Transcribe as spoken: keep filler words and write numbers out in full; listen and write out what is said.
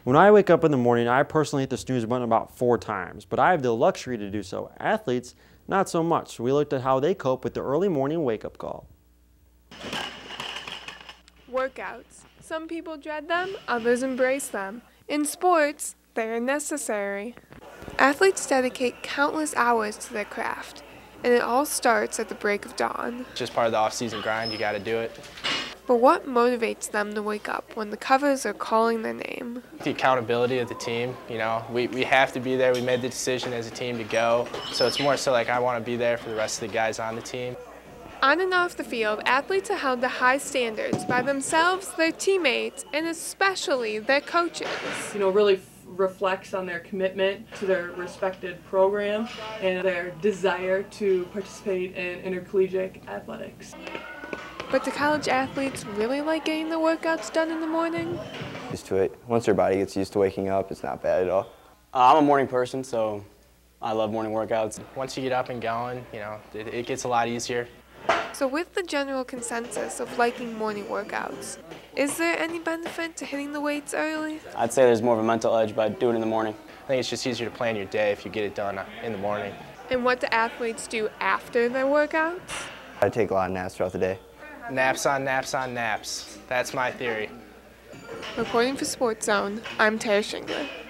When I wake up in the morning, I personally hit the snooze button about four times, but I have the luxury to do so. Athletes, not so much. So we looked at how they cope with the early morning wake-up call. Workouts. Some people dread them, others embrace them. In sports, they are necessary. Athletes dedicate countless hours to their craft, and it all starts at the break of dawn. It's just part of the off-season grind, you gotta do it. But what motivates them to wake up when the covers are calling their name? The accountability of the team, you know, we, we have to be there. We made the decision as a team to go, so it's more so like I want to be there for the rest of the guys on the team. On and off the field, athletes are held to high standards by themselves, their teammates, and especially their coaches. You know, really reflects on their commitment to their respected program and their desire to participate in intercollegiate athletics. But do college athletes really like getting the workouts done in the morning? Used to it. Once their body gets used to waking up, it's not bad at all. Uh, I'm a morning person, so I love morning workouts. Once you get up and going, you know, it, it gets a lot easier. So with the general consensus of liking morning workouts, is there any benefit to hitting the weights early? I'd say there's more of a mental edge by doing it in the morning. I think it's just easier to plan your day if you get it done in the morning. And what do athletes do after their workouts? I take a lot of naps throughout the day. Naps on naps on naps. That's my theory. Reporting for Sports Zone, I'm Tara Shingler.